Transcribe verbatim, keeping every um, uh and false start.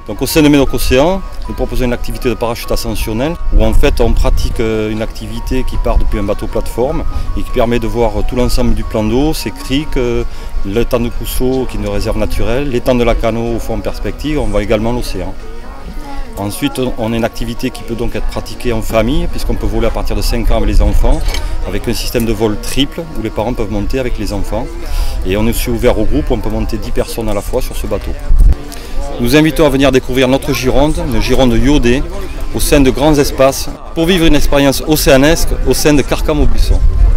Donc au sein de Médoc Océan, nous proposons une activité de parachute ascensionnel où en fait on pratique une activité qui part depuis un bateau plateforme et qui permet de voir tout l'ensemble du plan d'eau, ses criques, l'étang de Cousseau qui est une réserve naturelle, l'étang de la Cano au fond en perspective, on voit également l'océan. Ensuite, on a une activité qui peut donc être pratiquée en famille, puisqu'on peut voler à partir de cinq ans avec les enfants, avec un système de vol triple, où les parents peuvent monter avec les enfants. Et on est aussi ouvert au groupe, on peut monter dix personnes à la fois sur ce bateau. Nous invitons à venir découvrir notre Gironde, une Gironde iodée, au sein de grands espaces, pour vivre une expérience océanesque au sein de Carcans-Maubuisson.